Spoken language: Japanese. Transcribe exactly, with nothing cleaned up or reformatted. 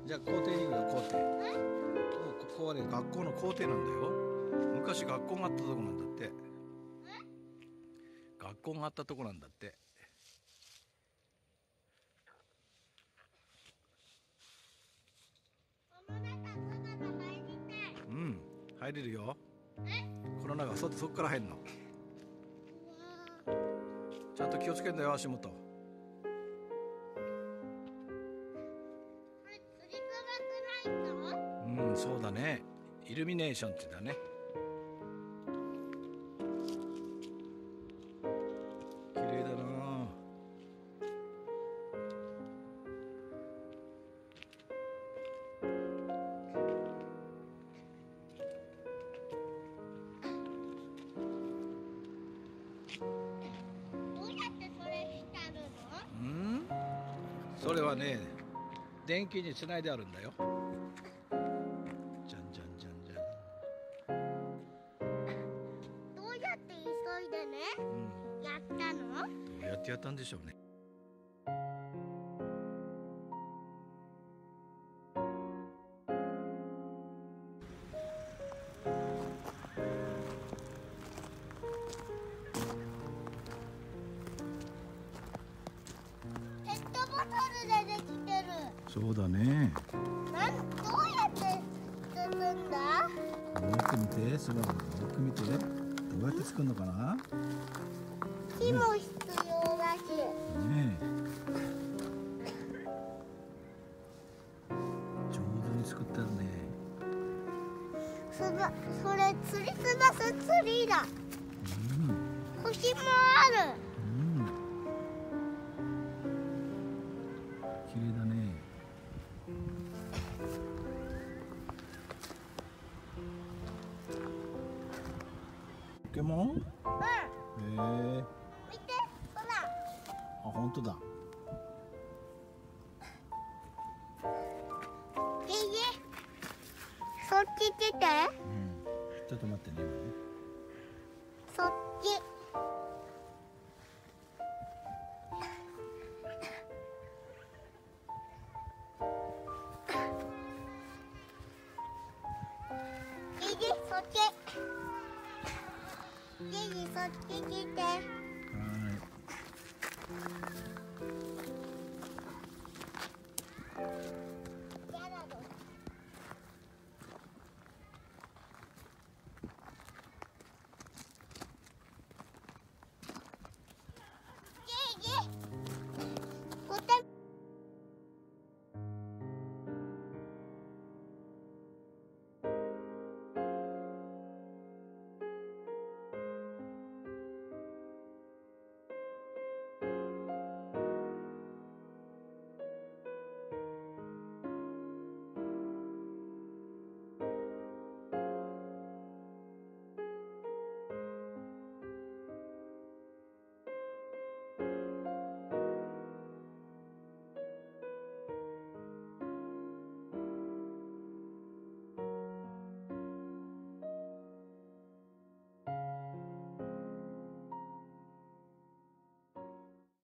じゃあ校庭に行くよ、校庭。ここはね、学校の校庭なんだよ。昔学校があったとこなんだって。学校があったとこなんだって。うん、入れるよ。この中、そ、そこから入るの。ちゃんと気をつけんだよ、足元。うん、そうだね。イルミネーションってだね。綺麗だな。 どうやってそれ光るの？ うん？それはね、電気につないであるんだよ。じゃんじゃんじゃんじゃん。 どうやって急いでね、 うん、 やったの？ どうやってやったんでしょうね。 ペットボトルでできてる。 そうだね。 なんどうやって作るんだ？ よく見て、そばをよく見て。どうやって作るのかな。 火も必要だし。 ねえ。上手に作ったね。 そば、それ釣りすばすツリーだ。 うん。 星もある。 うん。綺麗だね。ポケモン？ うん。 へえ。 見て、ほら。 あ、本当だ。 いいえ。そっち来て。 うん。ちょっと待ってね。今ね。 そっち。いいえ、そっち。いいえ、そっち来て。 はい。